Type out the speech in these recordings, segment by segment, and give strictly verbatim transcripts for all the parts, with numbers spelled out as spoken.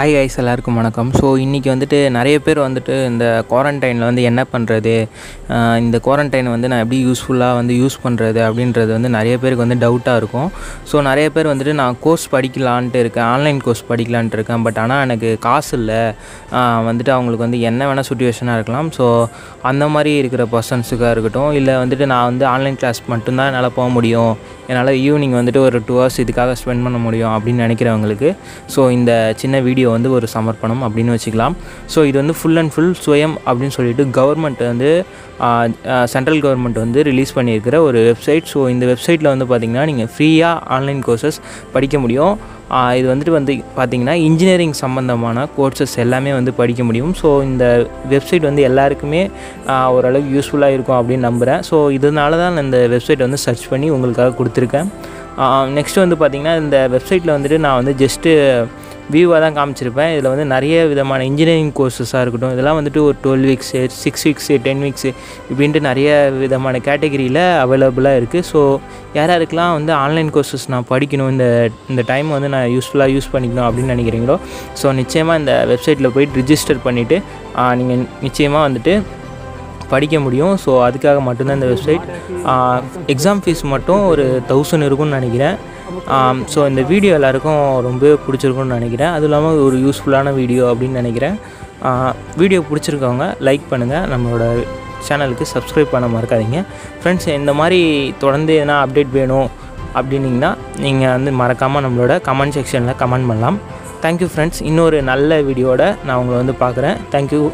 Hi ice எல்லாருக்கும் வணக்கம். So இன்றைக்கி வந்துட்டு நிறைய பேர் வந்துட்டு இந்த குவாரண்டைனில் வந்து என்ன பண்ணுறது, இந்த குவாரண்டைனை வந்து நான் எப்படி யூஸ்ஃபுல்லாக வந்து யூஸ் பண்ணுறது அப்படின்றது வந்து நிறைய பேருக்கு வந்து டவுட்டாக இருக்கும். ஸோ நிறைய பேர் வந்துட்டு நான் கோர்ஸ் படிக்கலான்ட்டு இருக்கேன், ஆன்லைன் கோர்ஸ் படிக்கலான்ட்டு இருக்கேன், பட் ஆனால் எனக்கு காசு இல்லை, வந்துட்டு அவங்களுக்கு வந்து என்ன வேணால் சுச்சுவேஷனாக இருக்கலாம். ஸோ அந்த மாதிரி இருக்கிற பர்சன்ஸுக்காக இருக்கட்டும், இல்லை வந்துட்டு நான் வந்து ஆன்லைன் கிளாஸ் மட்டும்தான் என்னால் போக முடியும், என்னால் ஈவினிங் வந்துட்டு ஒரு டூ ஹவர்ஸ் இதுக்காக ஸ்பெண்ட் பண்ண முடியும் அப்படின்னு நினைக்கிறவங்களுக்கு ஸோ இந்த சின்ன வீடியோ வந்து ஒரு சமர்ப்பணம் அப்படின்னு வச்சுக்கலாம். ஸோ இது வந்து ஃபுல் அண்ட் ஃபுல் சுயம் அப்படின்னு சொல்லிட்டு கவர்மெண்ட் வந்து சென்ட்ரல் கவர்மெண்ட் வந்து ரிலீஸ் பண்ணியிருக்கிற ஒரு வெப்சைட். ஸோ இந்த வெப்சைட்டில் வந்து பார்த்திங்கன்னா நீங்கள் ஃப்ரீயாக ஆன்லைன் கோர்சஸ் படிக்க முடியும். இது வந்துட்டு வந்து பார்த்திங்கன்னா இன்ஜினியரிங் சம்மந்தமான கோர்சஸ் எல்லாமே வந்து படிக்க முடியும். ஸோ இந்த வெப்சைட் வந்து எல்லாருக்குமே ஓரளவுக்கு யூஸ்ஃபுல்லாக இருக்கும் அப்படின்னு நம்புகிறேன். ஸோ இதனால தான் நான் இந்த வெப்சைட் வந்து சர்ச் பண்ணி உங்களுக்காக கொடுத்துருக்கேன். நெக்ஸ்ட்டு வந்து பார்த்திங்கன்னா இந்த வெப்சைட்டில் வந்துட்டு நான் வந்து ஜஸ்ட்டு வியூவாக தான் காமிச்சிருப்பேன். இதில் வந்து நிறைய விதமான இன்ஜினியரிங் கோர்சஸாக இருக்கட்டும், இதெல்லாம் வந்துட்டு ஒரு twelve weeks six weeks ten weeks இப்படின்ட்டு நிறைய விதமான கேட்டகரியில் அவைலபிளாக இருக்குது. ஸோ யார் யாருக்கெல்லாம் வந்து ஆன்லைன் கோர்சஸ் நான் படிக்கணும், இந்த இந்த டைம் வந்து நான் யூஸ்ஃபுல்லாக யூஸ் பண்ணிக்கணும் அப்படின்னு நினைக்கிறீங்களோ, ஸோ நிச்சயமாக இந்த வெப்சைட்டில் போய்ட்டு ரிஜிஸ்டர் பண்ணிவிட்டு நீங்கள் நிச்சயமாக வந்துட்டு படிக்க முடியும். ஸோ அதுக்காக மட்டும்தான் இந்த வெப்சைட். எக்ஸாம் ஃபீஸ் மட்டும் ஒரு தௌசண்ட் இருக்கும்னு நினைக்கிறேன். ஸோ இந்த வீடியோ எல்லாேருக்கும் ரொம்ப பிடிச்சிருக்குன்னு நினைக்கிறேன். அதுவும் இல்லாமல் ஒரு யூஸ்ஃபுல்லான வீடியோ அப்படின்னு நினைக்கிறேன். வீடியோ பிடிச்சிருக்கவங்க லைக் பண்ணுங்கள், நம்மளோட சேனலுக்கு சப்ஸ்கிரைப் பண்ண மறக்காதீங்க. ஃப்ரெண்ட்ஸ், இந்த மாதிரி தொடர்ந்து எதனா அப்டேட் வேணும் அப்படின்னிங்கன்னா நீங்கள் வந்து மறக்காமல் நம்மளோட கமெண்ட் செக்ஷனில் கமெண்ட் பண்ணலாம். Thank you friends. இன்னொரு நல்ல வீடியோட நான் உங்களை வந்து பார்க்குறேன். தேங்க்யூ.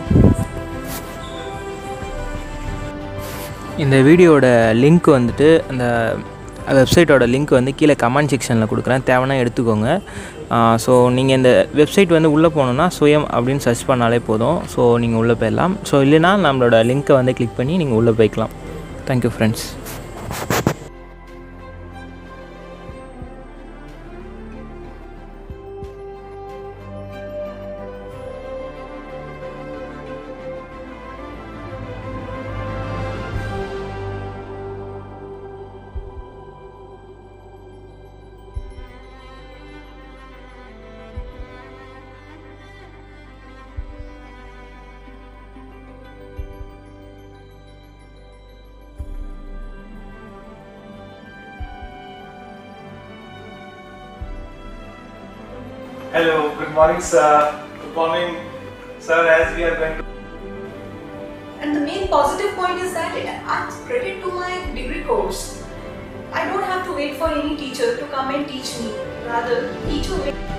இந்த வீடியோட லிங்க் வந்துட்டு அந்த வெப்சைட்டோட லிங்க் வந்து கீழே கமெண்ட் செக்ஷனில் கொடுக்குறேன், தேவைன்னா எடுத்துக்கோங்க. ஸோ நீங்கள் இந்த வெப்சைட் வந்து உள்ளே போகணுன்னா சுயம் அப்படின்னு சர்ச் பண்ணாலே போதும். ஸோ நீங்கள் உள்ளே போயிடலாம். ஸோ இல்லைனா நம்மளோட லிங்க்கை வந்து கிளிக் பண்ணி நீங்கள் உள்ளே போய்க்கலாம். Thank you friends. Hello, good morning sir. Good morning sir, as we are going to... And the main positive point is that it adds credit to my degree course. I don't have to wait for any teacher to come and teach me. Rather, the teacher will...